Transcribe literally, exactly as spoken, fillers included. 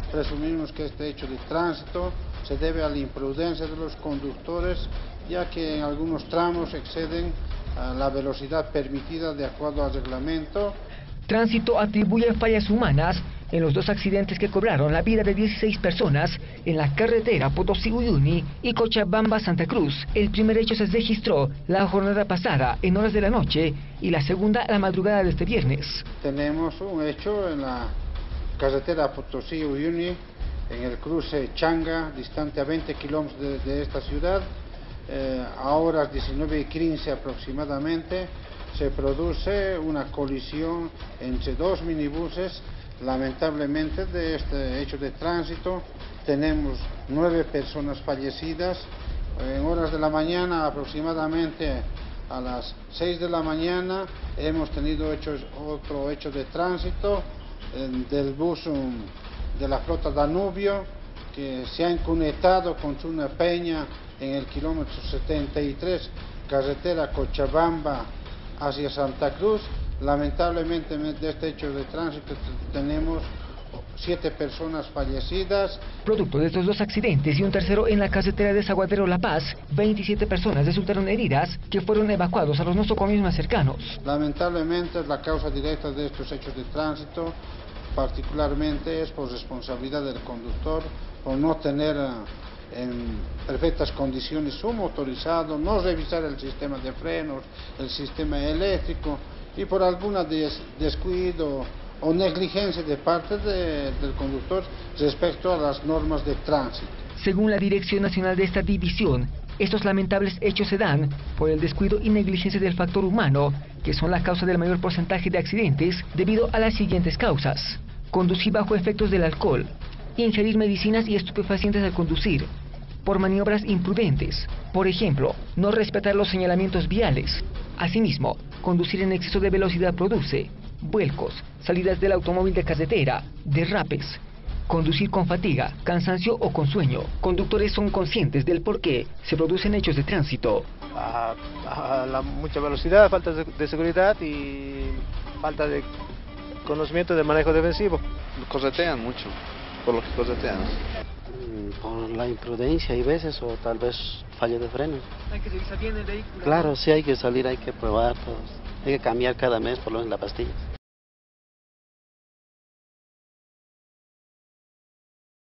Presumimos que este hecho de tránsito se debe a la imprudencia de los conductores, ya que en algunos tramos exceden a la velocidad permitida de acuerdo al reglamento. Tránsito atribuye fallas humanas en los dos accidentes que cobraron la vida de dieciséis personas en la carretera Potosí-Uyuni y Cochabamba-Santa Cruz. El primer hecho se registró la jornada pasada en horas de la noche y la segunda a la madrugada de este viernes. Tenemos un hecho en la carretera Potosí-Uyuni, en el cruce Changa, distante a veinte kilómetros de, de esta ciudad. Eh, a horas diecinueve y quince aproximadamente se produce una colisión entre dos minibuses. Lamentablemente, de este hecho de tránsito tenemos nueve personas fallecidas. En horas de la mañana, aproximadamente a las seis de la mañana, hemos tenido hechos, otro hecho de tránsito eh, del bus um, de la flota Danubio, que se ha incunetado contra una peña en el kilómetro setenta y tres, carretera Cochabamba hacia Santa Cruz. Lamentablemente, de este hecho de tránsito tenemos siete personas fallecidas. Producto de estos dos accidentes y un tercero en la carretera de Desaguadero La Paz, veintisiete personas resultaron heridas que fueron evacuados a los nosocomios más cercanos. Lamentablemente, la causa directa de estos hechos de tránsito particularmente es por responsabilidad del conductor, por no tener en perfectas condiciones su motorizado, no revisar el sistema de frenos, el sistema eléctrico, y por alguna des, descuido o negligencia de parte de, del conductor respecto a las normas de tránsito. Según la Dirección Nacional de esta división, estos lamentables hechos se dan por el descuido y negligencia del factor humano, que son la causa del mayor porcentaje de accidentes debido a las siguientes causas: conducir bajo efectos del alcohol, ingerir medicinas y estupefacientes al conducir, por maniobras imprudentes, por ejemplo, no respetar los señalamientos viales. Asimismo, conducir en exceso de velocidad produce vuelcos, salidas del automóvil de carretera, derrapes. Conducir con fatiga, cansancio o con sueño. Conductores son conscientes del por qué se producen hechos de tránsito. A, a la mucha velocidad, falta de, de seguridad y falta de conocimiento del manejo defensivo. Corretean mucho, por lo que corretean. Por la imprudencia hay veces, o tal vez fallo de freno. ¿Hay que revisar bien el vehículo? Claro, sí hay que salir, hay que probar, pues, hay que cambiar cada mes por lo menos la pastilla.